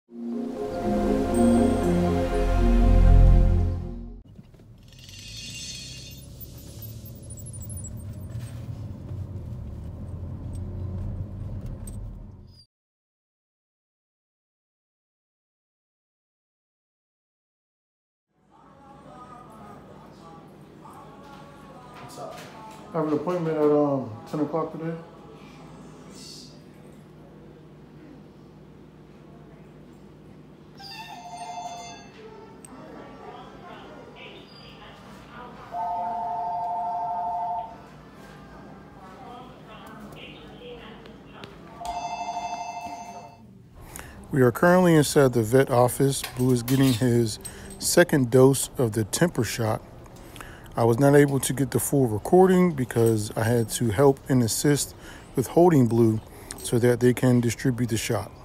I have an appointment at 10 o'clock today. We are currently inside the vet office. Blue is getting his second dose of the temper shot. I was not able to get the full recording because I had to help and assist with holding Blue so that they can distribute the shot.